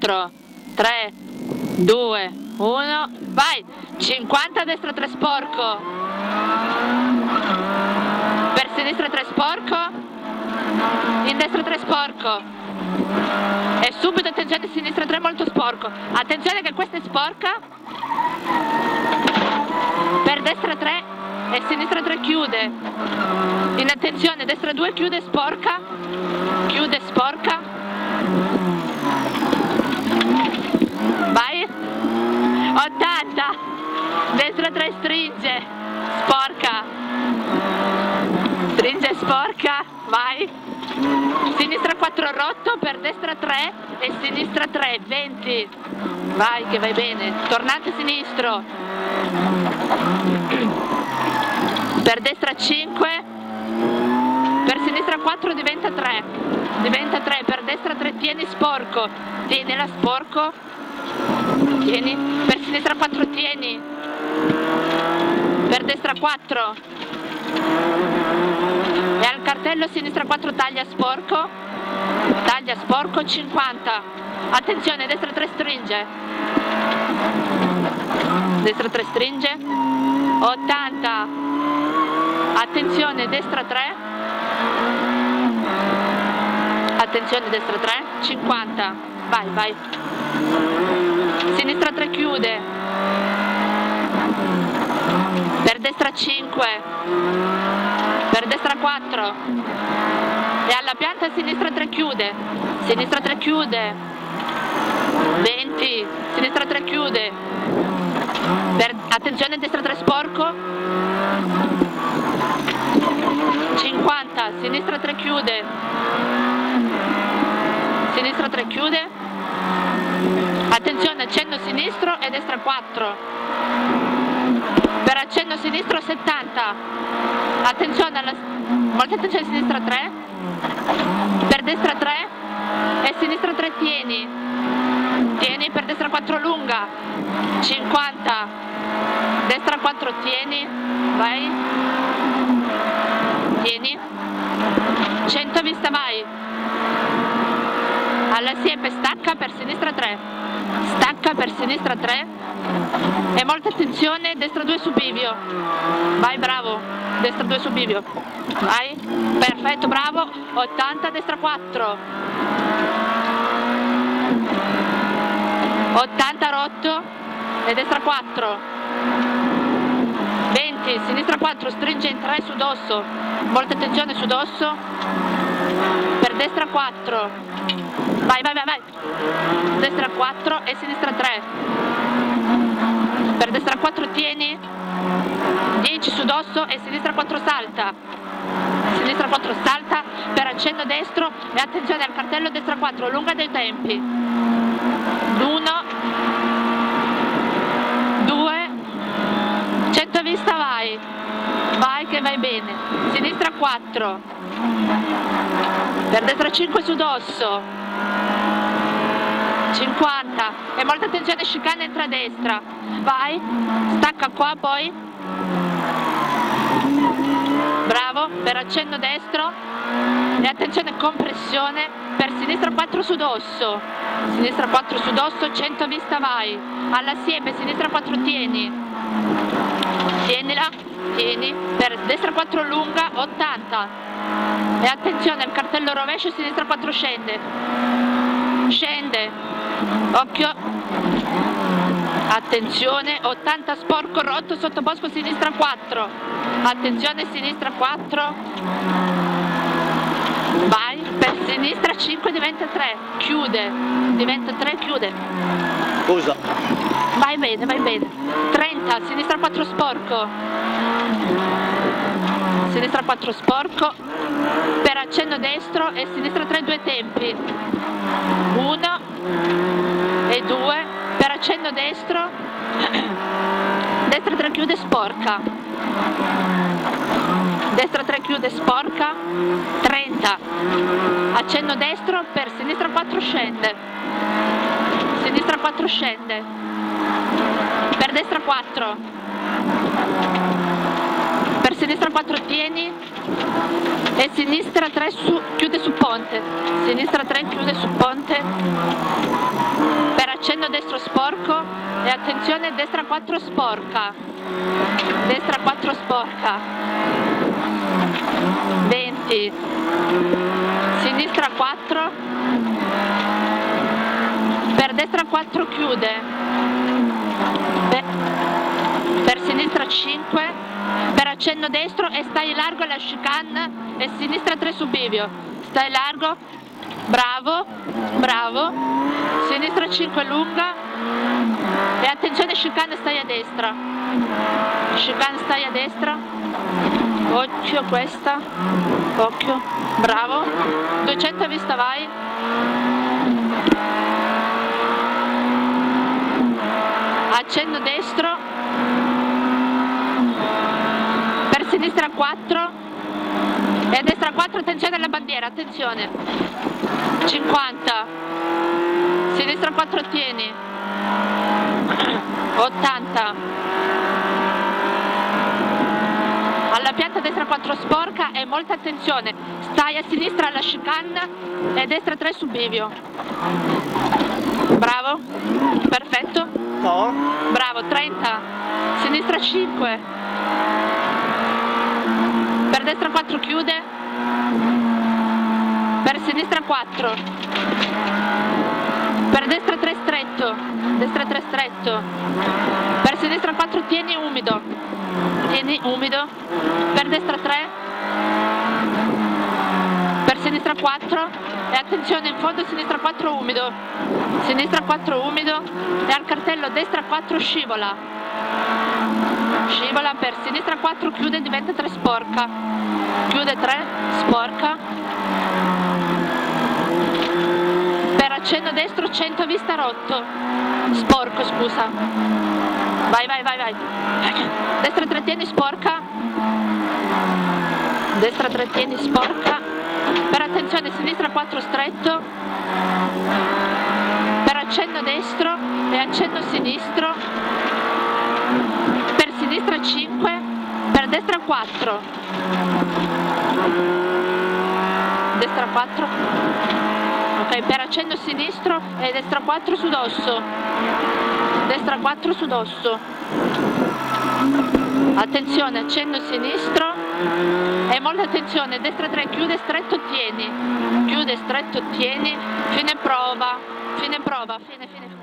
4, 3, 2, 1, vai! 50 a destra 3 sporco, per sinistra 3 sporco, in destra 3 sporco, e subito attenzione, sinistra 3 molto sporco, attenzione che questa è sporca, per destra 3 e sinistra 3 chiude, in attenzione, destra 2 chiude sporca, vai, 80, destra 3 stringe, sporca, vai, sinistra 4 rotto, per destra 3 e sinistra 3, 20, vai che vai bene, tornante sinistro, per destra 5, per sinistra 4 diventa 3, per destra 3 tieni sporco, tienila sporco, tieni, per sinistra 4 tieni, per destra 4, e al cartello sinistra 4 taglia sporco, 50, attenzione, destra 3 stringe, 80, attenzione, destra 3, 50, vai, sinistra 3 chiude, per destra 5, per destra 4, e alla pianta sinistra 3 chiude, 20, sinistra 3 chiude, attenzione, destra 3 sporco, 50, sinistra 3 chiude, attenzione, accenno sinistro e destra 4, per accenno sinistro 70, attenzione, molta attenzione, sinistra 3, per destra 3 e sinistra 3 tieni, per destra 4 lunga, 50, destra 4 tieni, vai, tieni, 100 vista, vai, alla siepe stacca per sinistra 3, e molta attenzione, destra 2 su bivio, vai, bravo, destra 2 su bivio, vai, perfetto, bravo, 80, destra 4, 80 rotto e destra 4, 20, sinistra 4, stringe in 3 su dosso, molta attenzione su dosso, per destra 4, vai, destra 4 e sinistra 3, per destra 4 tieni, 10 su dosso e sinistra 4 salta, per accenno destro e attenzione al cartello, destra 4, lunga dei tempi, 1, 2, 100 vista, vai che vai bene, sinistra 4, per destra 5 su dosso, 50, e molta attenzione, chicane entra a destra, vai, stacca qua poi, bravo, per accenno destro e attenzione compressione, per sinistra 4 su dosso, 100 vista, vai, alla siepe sinistra 4 tienila, per destra 4 lunga, 80, e attenzione al cartello rovescio, sinistra 4 scende, occhio, attenzione, 80 sporco rotto sotto bosco, sinistra 4, attenzione, sinistra 4, vai, per sinistra 5 diventa 3, chiude, Scusa. vai bene, 30, sinistra 4 sporco, per accenno destro e sinistra 3 2 tempi, 1 e 2, per accenno destro, destra 3 chiude sporca, 30, accenno destro, per sinistra 4 scende, per destra 4, per sinistra 4 tieni, e sinistra 3 chiude su ponte, sinistra 3 chiude su ponte, per accenno destro sporco e attenzione destra 4 sporca, destra 4 sporca, 20, sinistra 4, per destra 4 chiude, per sinistra 5, per accenno destro e stai largo alla chicane e sinistra 3 su bivio, stai largo, bravo, bravo, sinistra 5 lunga e attenzione chicane stai a destra, chicane stai a destra, occhio questa, occhio, bravo, 200 a vista vai, accenno destro, per sinistra 4 e destra 4, attenzione alla bandiera, attenzione, 50, sinistra 4 tieni, 80, alla pianta destra 4 sporca e molta attenzione, stai a sinistra alla chicane e destra 3 su bivio, bravo, perfetto, No. bravo, 30, sinistra 5, per destra 4 chiude, per sinistra 4, per destra 3 stretto, destra 3 stretto, per sinistra 4 tieni umido, per destra 3, per sinistra 4 e attenzione in fondo sinistra 4 umido, sinistra 4 umido e al cartello destra 4 scivola, scivola per sinistra 4 chiude diventa 3 sporca, chiude 3 sporca, per accenno destro 100 vista rotto, sporco scusa, vai vai vai vai, destra 3 tieni sporca, destra 3 tieni sporca, per attenzione sinistra 4 stretto, per accenno destro e accenno sinistro, per sinistra 5, per destra 4, destra 4, ok, per accenno sinistro e destra 4 su dosso, destra 4 su dosso, attenzione accenno sinistro e molta attenzione, destra 3 chiude stretto tieni, chiude stretto tieni, fine prova, fine prova, fine.